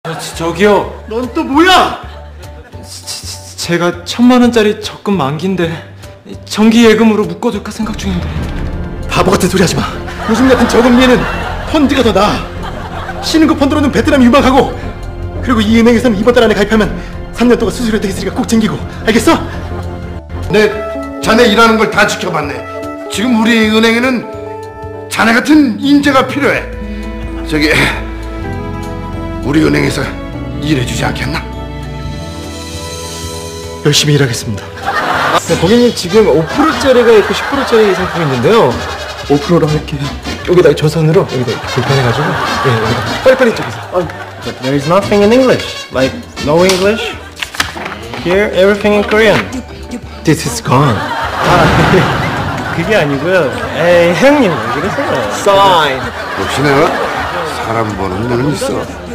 저기요. 넌 또 뭐야? 제가 1,000만 원짜리 적금 만기인데 정기 예금으로 묶어둘까 생각 중인데. 바보 같은 소리 하지 마. 요즘 같은 저금리에는 펀드가 더 나아. 신흥국 펀드로는 베트남 유망하고, 그리고 이 은행에서는 이번 달 안에 가입하면 3년 동안 수수료 혜택 있으니까 꼭 챙기고. 알겠어? 내 자네 일하는 걸 다 지켜봤네. 지금 우리 은행에는 자네 같은 인재가 필요해. 저기 우리 은행에서 일해주지 않겠나? 열심히 일하겠습니다. 네, 고객님 지금 5%짜리가 있고 10%짜리 상품이 있는데요. 5%로 할게요. 여기다 조선으로 여기다 이렇게 불편해가지고 여기다 빨리빨리 쪽에서. But there is nothing in English. Like, no English. Here, everything in Korean. This is gone. 그게 아니고요. 에이, 형님, 왜 그러세요? Sign. 역시 내가 사람 보는 눈은 있어.